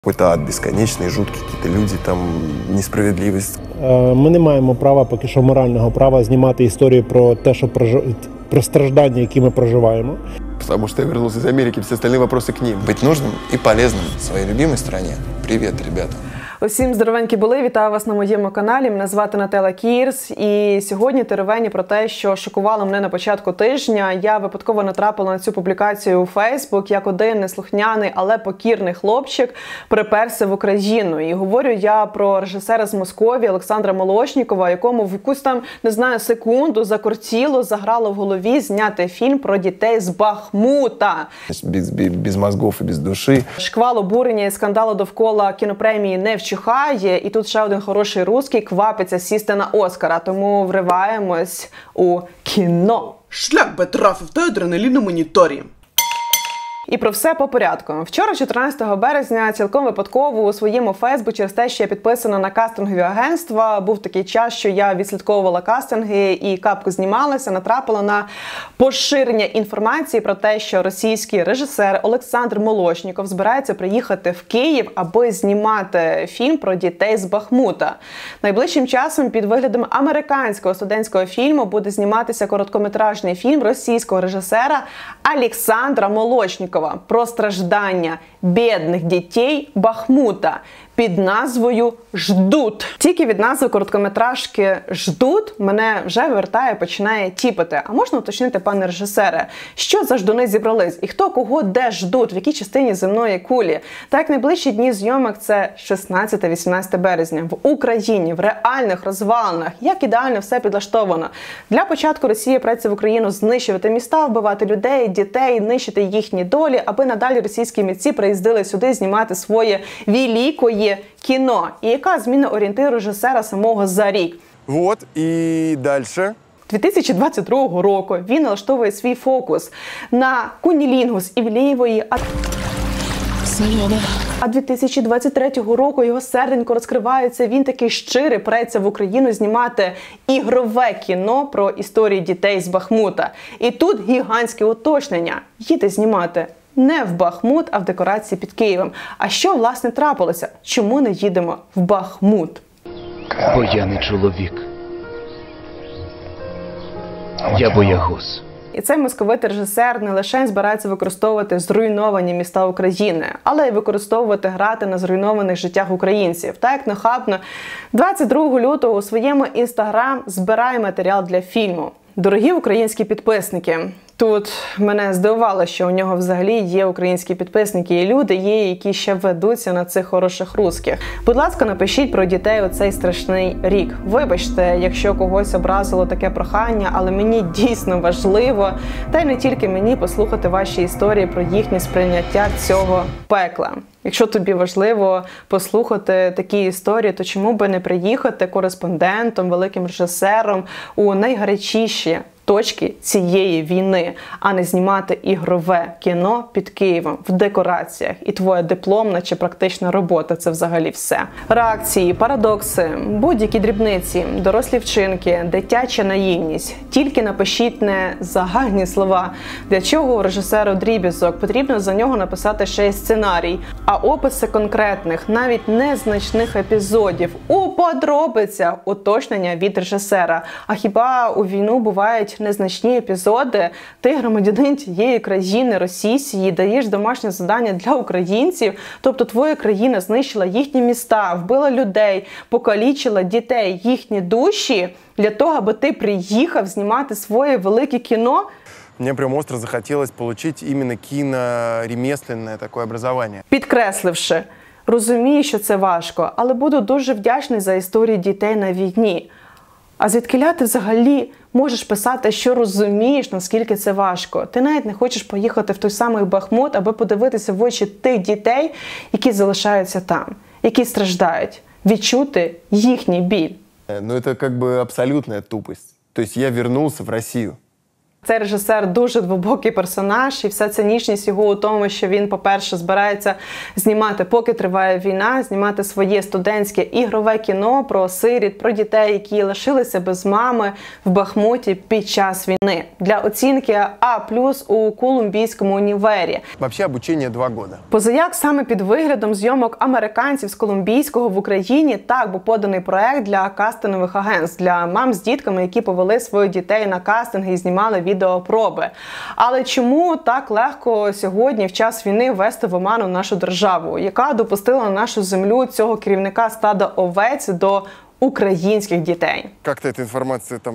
Какой-то ад бесконечный, жуткие какие-то люди, там несправедливость. Ми не маємо права, поки що морального права, знімати історії про те, що про страждання, які ми проживаємо. Потому что я вернулся из Америки, все остальные вопросы к ним. Быть нужным и полезным в своей любимой стране. Привет, ребята. Усім здоровенькі були, вітаю вас на моєму каналі, мене звати Нателла Кірс, і сьогодні теревені про те, що шокувало мене на початку тижня. Я випадково натрапила на цю публікацію у Фейсбук, як один неслухняний, але покірний хлопчик приперся в Україну. І говорю я про режисера з Московії Олександра Молошнікова, якому в якусь там, не знаю, секунду закортіло, заграло в голові зняти фільм про дітей з Бахмута. Без мозгов и без души. Шквал обурення і скандалу довкола кінопремії не вчиняє. І тут ще один хороший русський квапиться сісти на Оскара, тому вриваємось у кіно. Шлях би трафив той адреналін на моніторі. І про все по порядку. Вчора, 14 березня, цілком випадково у своєму Фейсбуці, через те, що я підписана на кастингові агентства, був такий час, що я відслідковувала кастинги і капку знімалася, натрапила на поширення інформації про те, що російський режисер Олександр Молошніков збирається приїхати в Київ, аби знімати фільм про дітей з Бахмута. Найближчим часом під виглядом американського студентського фільму буде зніматися короткометражний фільм російського режисера Олександра Молошнікова про страждання бідних дітей Бахмута під назвою «Ждут». Тільки від назви короткометражки «Ждут» мене вже вертає, починає тіпати. А можна уточнити, пане режисере, що за ждуни зібрались? І хто кого де ждуть? В якій частині земної кулі? Так, найближчі дні зйомок – це 16-18 березня. В Україні, в реальних розвалинах. Як ідеально все підлаштовано. Для початку Росія працює в Україну знищувати міста, вбивати людей, дітей, нищити їхні долі, аби надалі російські митці приїздили сюди знімати своє великое кіно. І яка зміна орієнтиру режисера самого за рік? Вот, и дальше. 2022 року він налаштовує свій фокус на Кунілінгус Івлієвої, а 2023 року його серденько розкривається, він такий щирий, преться в Україну знімати ігрове кіно про історії дітей з Бахмута. І тут гігантське уточнення. Їде знімати не в Бахмут, а в декорації під Києвом. А що, власне, трапилося? Чому не їдемо в Бахмут? Бо я не чоловік. Я боягуз. І цей московитий режисер не лише збирається використовувати зруйновані міста України, але й використовувати грати на зруйнованих життях українців. Так як нахабно 22 лютого у своєму інстаграм збирає матеріал для фільму. Дорогі українські підписники, тут мене здивувало, що у нього взагалі є українські підписники і люди є, які ще ведуться на цих хороших русських. Будь ласка, напишіть про дітей у цей страшний рік. Вибачте, якщо когось образило таке прохання, але мені дійсно важливо, та й не тільки мені, послухати ваші історії про їхнє сприйняття цього пекла. Якщо тобі важливо послухати такі історії, то чому би не приїхати кореспондентом, великим режисером у найгарячіші точки цієї війни, а не знімати ігрове кіно під Києвом в декораціях. І твоя дипломна чи практична робота – це взагалі все. Реакції, парадокси, будь-які дрібниці, дорослі вчинки, дитяча наївність. Тільки напишіть не загальні слова. Для чого у режисеру дріб'язок? Потрібно за нього написати ще й сценарій. А описи конкретних, навіть незначних епізодів, у подробицях уточнення від режисера. А хіба у війну бувають незначні епізоди? Ти, громадянин тієї країни, Росії, даєш домашнє завдання для українців, тобто твоя країна знищила їхні міста, вбила людей, покалічила дітей, їхні душі, для того, аби ти приїхав знімати своє велике кіно? Мне прям остро захотелось получить именно киноремесленное такое образование. Підкресливши, розумію, що це важко, але буду дуже вдячний за історії дітей на війні. А звідкиля ти взагалі можеш писати, що розумієш, наскільки це важко? Ти навіть не хочеш поїхати в той самий Бахмут, аби подивитися в очі тих дітей, які залишаються там, які страждають, відчути їхній біль. Ну, это как бы абсолютная тупость. То есть я вернулся в Россию. Цей режисер дуже глибокий персонаж, і вся цинічність його у тому, що він, по-перше, збирається знімати, поки триває війна, знімати своє студентське ігрове кіно про сиріт, про дітей, які лишилися без мами в Бахмуті під час війни. Для оцінки А+, у Колумбійському універі. Вообще обучение 2 года. Позаяк саме під виглядом зйомок американців з Колумбійського в Україні так був поданий проект для кастингових агентств, для мам з дітками, які повели своїх дітей на кастинги і знімали відеопроби. Але чому так легко сьогодні, в час війни, ввести в оману нашу державу, яка допустила на нашу землю цього керівника стада овець до українських дітей? Как-то эта информация там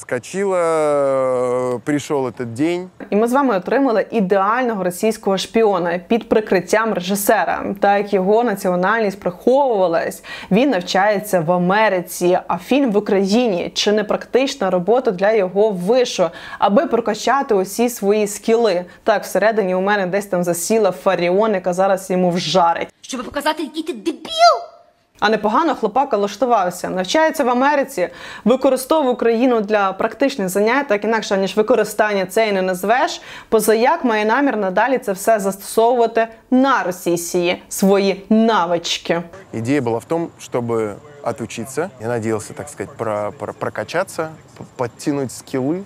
проскочила, пришел этот день. І ми з вами отримали ідеального російського шпіона під прикриттям режисера. Так як його національність приховувалась, він навчається в Америці, а фільм в Україні. Чи не практична робота для його вишу, аби прокачати усі свої скіли? Так, всередині у мене десь там засіла Фаріон, яка зараз йому вжарить. Щоб показати, який ти дебіл! А непогано хлопака влаштувався. Навчається в Америці, використовує Україну для практичних занять, так інакше, ніж використання це і не назвеш. Позаяк має намір надалі це все застосовувати на Росії, свої навички. Идея была в том, чтобы отучиться. Я надеялся, так сказать, прокачаться, подтянуть скиллы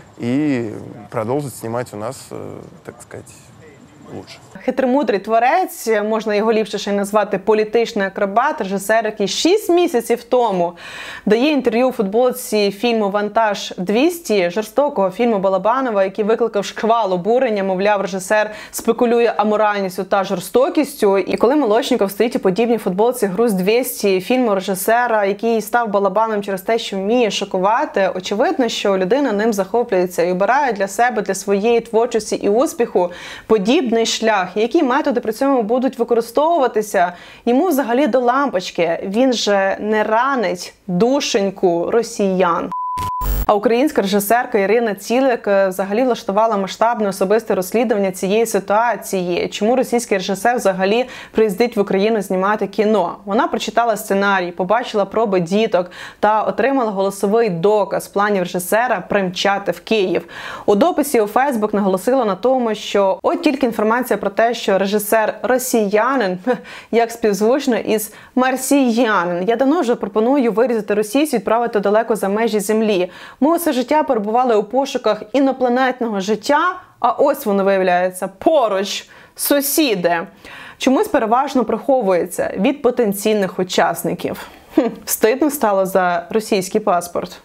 и продолжить снимать у нас, так сказать, лучше. Хитромудрий творець, можна його ліпше ще й назвати політичний акробат, режисер, який 6 місяців тому дає інтерв'ю у футболці фільму «Вантаж-200», жорстокого фільму Балабанова, який викликав шквал обурення, мовляв, режисер спекулює аморальністю та жорстокістю. І коли Молочніков стоїть у подібній футболці «Груз-200», фільму режисера, який став Балабаном через те, що вміє шокувати, очевидно, що людина ним захоплюється і обирає для себе, для своєї творчості і успіху подібний шлях. Які методи при цьому будуть використовуватися, йому взагалі до лампочки. Він же не ранить душеньку росіян. А українська режисерка Ірина Цілик взагалі влаштувала масштабне особисте розслідування цієї ситуації. Чому російський режисер взагалі приїздить в Україну знімати кіно? Вона прочитала сценарій, побачила проби діток та отримала голосовий доказ планів режисера примчати в Київ. У дописі у Фейсбук наголосила на тому, що от тільки інформація про те, що режисер росіянин, як співзвучно із марсіянин. Я давно вже пропоную вирізати російську і відправити далеко за межі землі. Ми усе життя перебували у пошуках інопланетного життя, а ось воно виявляється поруч, сусіди. Чомусь переважно приховується від потенційних учасників. Стидно стало за російський паспорт.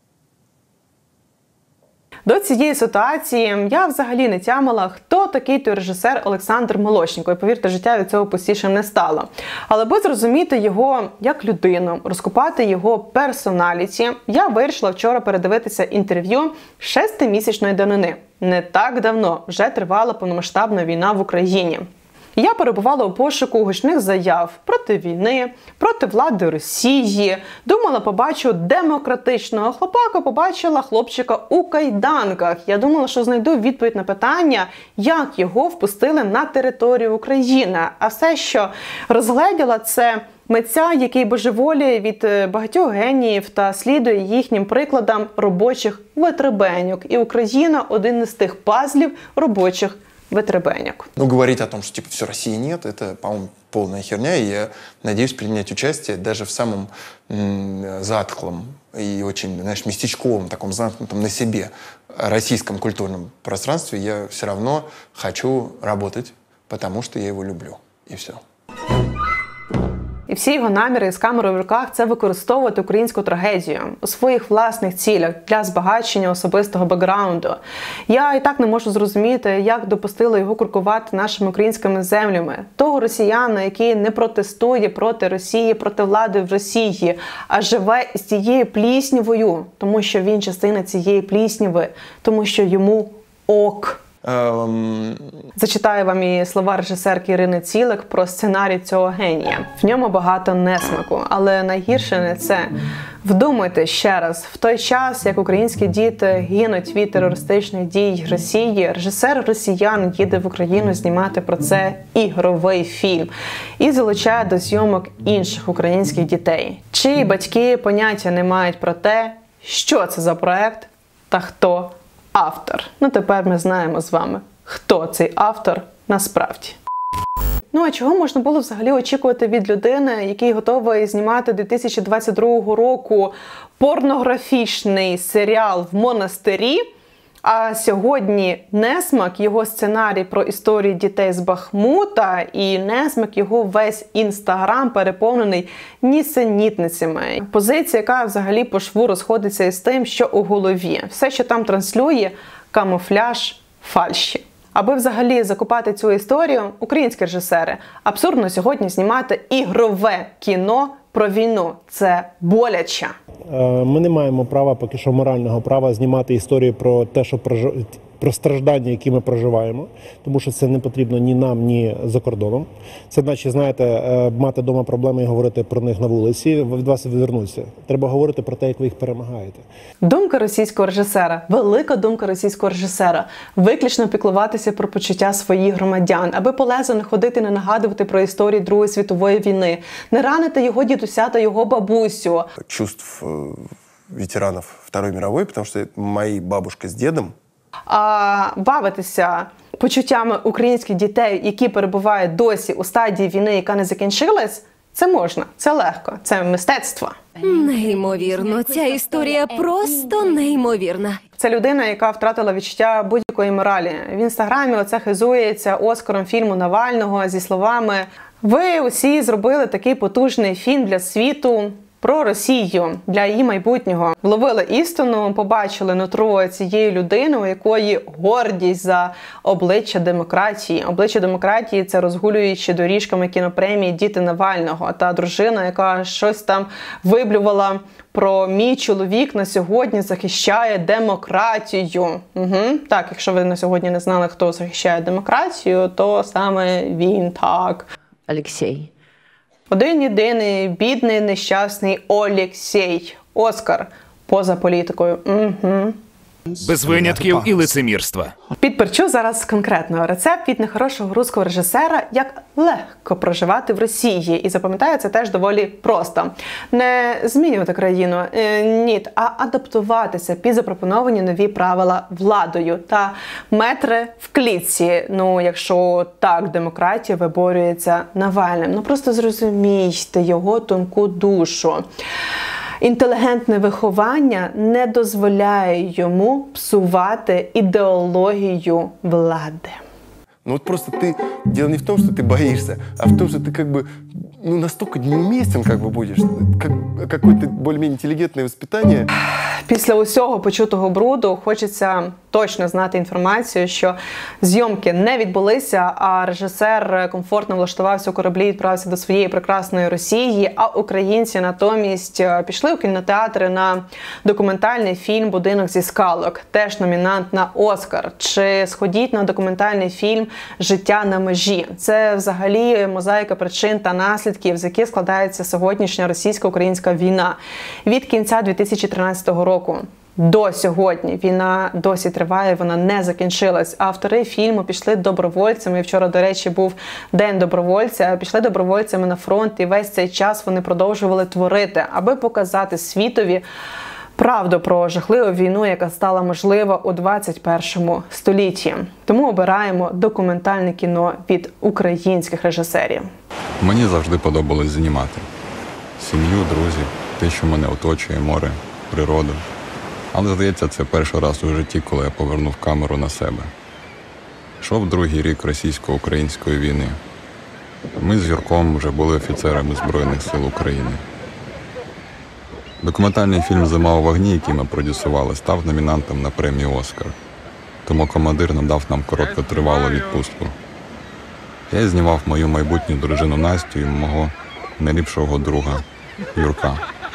До цієї ситуації я взагалі не тямила, хто такий той режисер Олександр Молочніков. І, повірте, життя від цього простішим не стало. Але аби зрозуміти його як людину, розкопати його персоналіті, я вирішила вчора передивитися інтерв'ю 6-місячної давнини. Не так давно вже тривала повномасштабна війна в Україні. Я перебувала у пошуку гучних заяв проти війни, проти влади Росії. Думала, побачу демократичного хлопака, побачила хлопчика у кайданках. Я думала, що знайду відповідь на питання, як його впустили на територію України. А все, що розгледіла, це митця, який божеволіє від багатьох геніїв та слідує їхнім прикладам робочих витребеньок. І Україна – один із тих пазлів робочих витребеньок. Ну, говорить о том, что типа все, России нет, это, по-моему, полная херня, и я надеюсь принять участие даже в самом затхлом и очень, знаешь, местечковом, таком замкнутом на себе российском культурном пространстве. Я все равно хочу работать, потому что я его люблю. И все. І всі його наміри з камерою в руках – це використовувати українську трагедію у своїх власних цілях для збагачення особистого бекграунду. Я і так не можу зрозуміти, як допустили його куркувати нашими українськими землями. Того росіяна, який не протестує проти Росії, проти влади в Росії, а живе з цією пліснявою, тому що він частина цієї плісняви, тому що йому ок. Зачитаю вам і слова режисерки Ірини Цілик про сценарій цього генія. В ньому багато несмаку, але найгірше не це. Вдумайте ще раз, в той час, як українські діти гинуть від терористичних дій Росії, режисер-росіян їде в Україну знімати про це ігровий фільм і залучає до зйомок інших українських дітей, чиї батьки поняття не мають про те, що це за проект та хто автор. Ну тепер ми знаємо з вами, хто цей автор насправді. Ну а чого можна було взагалі очікувати від людини, який готовий знімати 2022 року порнографічний серіал в монастирі, а сьогодні несмак його сценарій про історії дітей з Бахмута і несмак його весь інстаграм переповнений нісенітницями. Позиція, яка взагалі по шву розходиться із тим, що у голові. Все, що там транслює – камуфляж фальші. Аби взагалі закопати цю історію, українські режисери абсурдно сьогодні знімати ігрове кіно про війну. Це боляче. Ми не маємо права, поки що морального права, знімати історії про те, що про страждання, які ми проживаємо, тому що це не потрібно ні нам, ні за кордоном. Це значить, знаєте, мати вдома проблеми і говорити про них на вулиці, від вас відвернуться. Треба говорити про те, як ви їх перемагаєте. Думка російського режисера, велика думка російського режисера, виключно піклуватися про почуття своїх громадян, аби по лезу не ходити, не нагадувати про історію Другої світової війни, не ранити його дідуся та його бабусю. Чувств ветеранов Второй мировой, потому что мои бабушка с дедом. А бавитися почуттями українських дітей, які перебувають досі у стадії війни, яка не закінчилась, це можна, це легко, це мистецтво. Неймовірно, ця історія просто неймовірна. Це людина, яка втратила відчуття будь-якої моралі. В інстаграмі оце хизується Оскаром фільму Навального зі словами «Ви усі зробили такий потужний фільм для світу». Про Росію, для її майбутнього. Вловили істину, побачили нутро цієї людини, у якої гордість за обличчя демократії. Обличчя демократії – це розгулюючи доріжками кінопремії «Діти Навального». Та дружина, яка щось там виблювала про «мій чоловік на сьогодні захищає демократію». Так, якщо ви на сьогодні не знали, хто захищає демократію, то саме він, так. Олексій. Один єдиний, бідний, нещасний Олексій. Оскар. Поза політикою. Без винятків і лицемірства. Підперчу зараз конкретно рецепт від нехорошого руського режисера, як легко проживати в Росії. І запам'ятаю, це теж доволі просто. Не змінювати країну, ні, а адаптуватися під запропоновані нові правила владою. Та метри в клітці, ну, якщо так демократія виборюється Навальним. Ну, просто зрозумійте його тонку душу. Інтелігентне виховання не дозволяє йому псувати ідеологію влади. Ну вот просто ты, дело не в том, что ты боишься, а в том, что ты как бы настолько неуместен как бы будешь, какое-то более-менее интеллигентное воспитание. Після усього почутого бруду хочеться точно знати інформацію, що зйомки не відбулися, а режисер комфортно влаштувався у кораблі і відправився до своєї прекрасної Росії, а українці натомість пішли у кінотеатри на документальний фільм «Будинок зі скалок», теж номінант на Оскар. Чи сходіть на документальний фільм «Життя на межі». Це взагалі мозаїка причин та наслідків, з яких складається сьогоднішня російсько-українська війна. Від кінця 2013 року до сьогодні війна досі триває, вона не закінчилась. Автори фільму пішли добровольцями. Вчора, до речі, був День добровольця. Пішли добровольцями на фронт, і весь цей час вони продовжували творити, аби показати світові правду про жахливу війну, яка стала можлива у 21 столітті. Тому обираємо документальне кіно від українських режисерів. Мені завжди подобалось знімати. Сім'ю, друзів, те, що мене оточує, море, природу. Але, здається, це перший раз у житті, коли я повернув камеру на себе. Йшов другий рік російсько-української війни. Ми з Юрком вже були офіцерами Збройних сил України. Документальний фільм «Зима у вогні», який ми продюсували, став номінантом на премію «Оскар». Тому командир надав нам короткотривалу відпустку. Я знімав мою майбутню дружину Настю і мого найліпшого друга Юрка.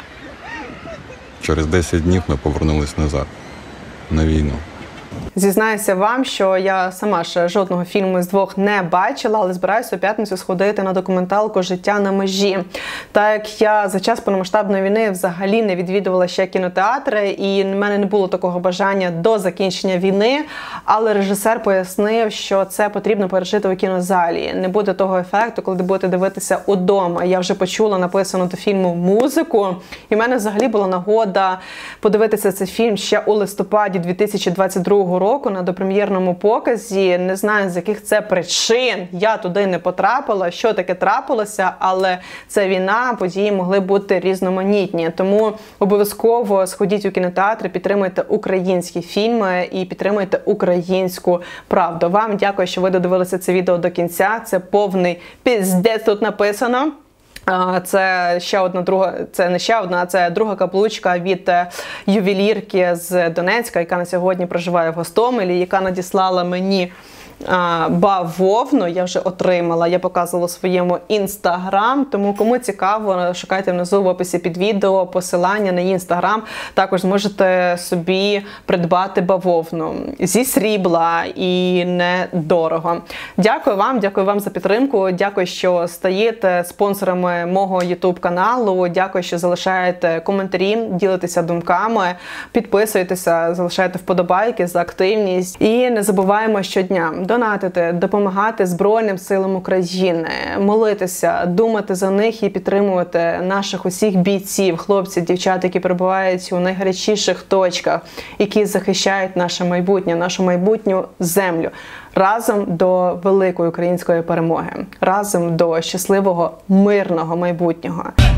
Через 10 днів ми повернулись назад, на війну. Зізнаюся вам, що я сама ще жодного фільму з двох не бачила, але збираюся у п'ятницю сходити на документалку «Життя на межі». Так як я за час повномасштабної війни взагалі не відвідувала ще кінотеатри, і в мене не було такого бажання до закінчення війни, але режисер пояснив, що це потрібно пережити у кінозалі. Не буде того ефекту, коли ви будете дивитися удома. Я вже почула написану до фільму музику, і в мене взагалі була нагода подивитися цей фільм ще у листопаді 2022 22-го року на допрем'єрному показі. Не знаю, з яких це причин я туди не потрапила, що таке трапилося, але це війна, події могли бути різноманітні. Тому обов'язково сходіть у кінотеатри, підтримуйте українські фільми і підтримуйте українську правду. Вам дякую, що ви додивилися це відео до кінця. Це повний піздець тут написано. Це ще одна друга, це не ще одна, а це друга каблучка від ювелірки з Донецька, яка на сьогодні проживає в Гостомелі, яка надіслала мені бавовну, я вже отримала, я показувала в своєму інстаграм, тому кому цікаво, шукайте внизу в описі під відео посилання на її інстаграм, також зможете собі придбати бавовну зі срібла і недорого. Дякую вам за підтримку, дякую, що стаєте спонсорами мого YouTube каналу, дякую, що залишаєте коментарі, ділитеся думками, підписуйтеся, залишайте вподобайки за активність і не забуваємо щодня донатити, допомагати Збройним силам України, молитися, думати за них і підтримувати наших усіх бійців, хлопців, дівчат, які перебувають у найгарячіших точках, які захищають наше майбутнє, нашу майбутню землю. Разом до великої української перемоги, разом до щасливого, мирного майбутнього.